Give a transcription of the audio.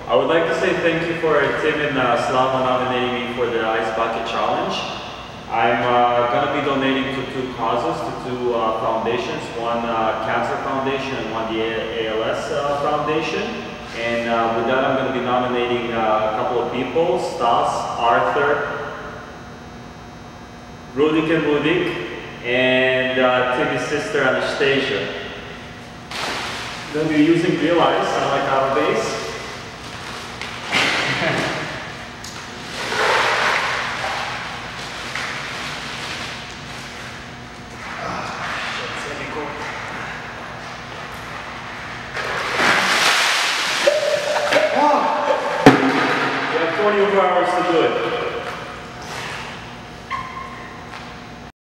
I would like to say thank you for Tim and Slava nominating me for the Ice Bucket Challenge. I'm going to be donating to two causes, to two foundations, one Cancer Foundation and one the ALS Foundation. And with that I'm going to be nominating a couple of people, Stas, Arthur, Rudik and Rudik, and Timmy's sister Anastasia. I'm going to be using real ice, unlike our base. You have 24 hours to do it.